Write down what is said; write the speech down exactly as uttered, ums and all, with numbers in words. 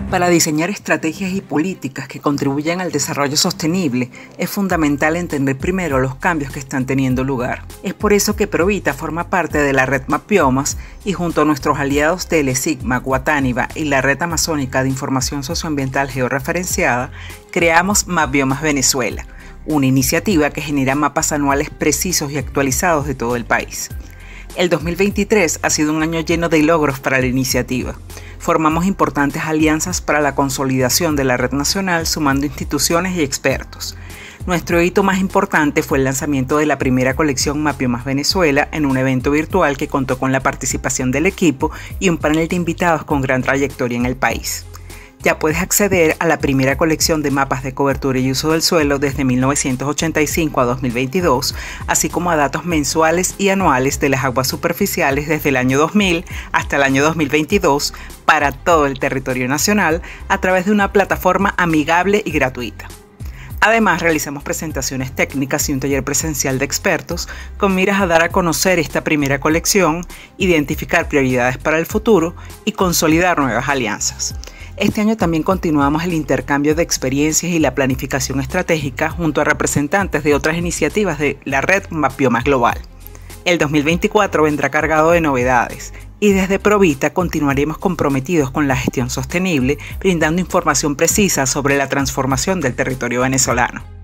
Para diseñar estrategias y políticas que contribuyan al desarrollo sostenible, es fundamental entender primero los cambios que están teniendo lugar. Es por eso que Provita forma parte de la red Mapbiomas y junto a nuestros aliados de Sigma, Guatániba y la Red Amazónica de Información Socioambiental Georreferenciada, creamos Mapbiomas Venezuela, una iniciativa que genera mapas anuales precisos y actualizados de todo el país. El dos mil veintitrés ha sido un año lleno de logros para la iniciativa. Formamos importantes alianzas para la consolidación de la red nacional sumando instituciones y expertos. Nuestro hito más importante fue el lanzamiento de la primera colección Mapbiomas Venezuela en un evento virtual que contó con la participación del equipo y un panel de invitados con gran trayectoria en el país. Ya puedes acceder a la primera colección de mapas de cobertura y uso del suelo desde mil novecientos ochenta y cinco a dos mil veintidós, así como a datos mensuales y anuales de las aguas superficiales desde el año dos mil hasta el año dos mil veintidós para todo el territorio nacional a través de una plataforma amigable y gratuita. Además, realizamos presentaciones técnicas y un taller presencial de expertos con miras a dar a conocer esta primera colección, identificar prioridades para el futuro y consolidar nuevas alianzas. Este año también continuamos el intercambio de experiencias y la planificación estratégica junto a representantes de otras iniciativas de la red Mapbiomas Global. El dos mil veinticuatro vendrá cargado de novedades y desde Provita continuaremos comprometidos con la gestión sostenible, brindando información precisa sobre la transformación del territorio venezolano.